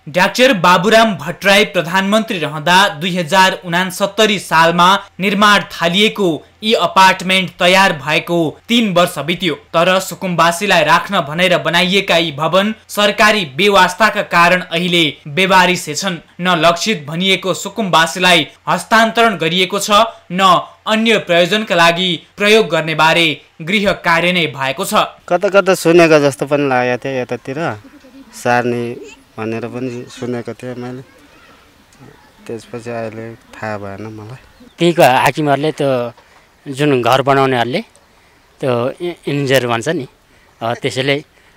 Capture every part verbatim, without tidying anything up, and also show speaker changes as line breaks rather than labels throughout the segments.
Doctor Baburam Bhattarai प्रधानमन्त्री रहँदा दुई हजार उनासत्तरी सालमा निर्माण थालिएको यी अपार्टमेन्ट तयार भएको तीन वर्ष बित्यो। तर सुकुम्बासीलाई राख्न भनेर बनाइएका यी भवन सरकारी बेवास्ताका कारण अहिले बेवारिसे छन्। न लक्षित भनिएको सुकुम्बासीलाई हस्तान्तरण गरिएको छ, न अन्य प्रयोजनका लागि प्रयोग गर्ने बारे गृह कार्य नै भएको छ।
कता कता सुनेको जस्तो पनि लागेको थियो, यतातिर सार्ने भनेर पनि सुनेको थिएँ मैले। त्यसपछि अहिले थाहा भएन मलाई।
त्यहीको हाकिमहरूले त्यो जुन घर बनाउनेहरूले त्यो इन्जिनियर भन्छ नि, त्यसैले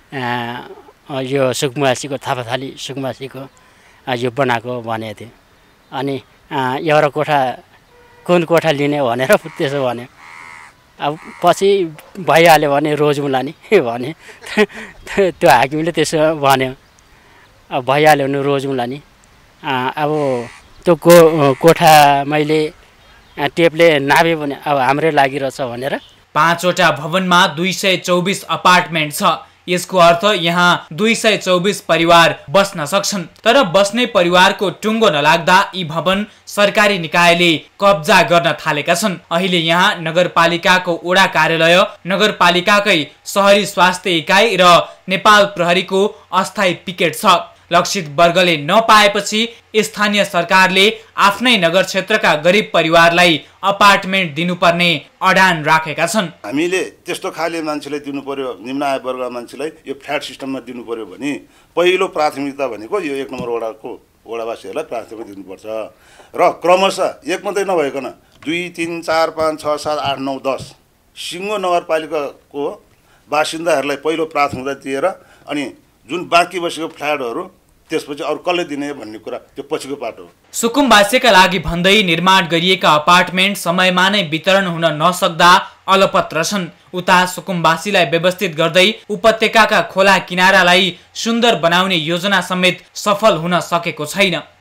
यो सुकुम्बासीको थापाथाली सुकुम्बासीको यो बनाएको भनेको थियो। अनि एउटा कोठा कुन कोठा लिने भनेर त्यसो भन्यो। अब पछि भइहाल्यो भने रोजौँला नि भने त्यो हाकिमले त्यसो भन्यो। अब भइहाल्यो भने रोजौँला नि। अब त्यो को कोठा मैले टेपले नाभे भने अब हाम्रै लागिरहेछ भनेर।
पाँचवटा भवनमा दुई सय चौबिस अपार्टमेन्ट छ। यसको अर्थ यहाँ दुई सय चौबिस परिवार बस्न सक्छन्। तर बस्ने परिवारको टुङ्गो नलाग्दा यी भवन सरकारी निकायले कब्जा गर्न थालेका छन्। अहिले यहाँ नगरपालिकाको वडा कार्यालय, नगरपालिकाकै शहरी स्वास्थ्य इकाइ र नेपाल प्रहरीको अस्थायी पिकेट छ। लक्षित वर्गले नपाएपछि स्थानीय सरकारले आफ्नै नगर क्षेत्रका गरिब परिवारलाई अपार्टमेन्ट दिनुपर्ने अडान राखेका छन्।
हामीले त्यस्तो खाले मान्छेलाई दिनु पर्यो, निम्न आय वर्गका मान्छेलाई यो फ्ल्याट सिस्टममा दिनु पर्यो भने पहिलो प्राथमिकता भनेको यो एक नम्बर वडाको वडावासीहरूलाई प्राथमिकता दिनुपर्छ। र क्रमशः एक मात्रै नभइकन दुई तिन चार पाँच छ सात आठ नौ दस सिङ्गो नगरपालिकाको बासिन्दाहरूलाई पहिलो प्राथमिकता दिएर अनि जुन बाँकी बसेको फ्ल्याटहरू त्यसपछि अरू कसले दिने भन्ने कुरा त्यो पछिको पाटो हो।
सुकुम्बासीका लागि भन्दै निर्माण गरिएका अपार्टमेन्ट समयमा नै वितरण हुन नसक्दा अलपत्र छन्। उता सुकुम्बासीलाई व्यवस्थित गर्दै उपत्यकाका खोला किनारालाई सुन्दर बनाउने योजना समेत सफल हुन सकेको छैन।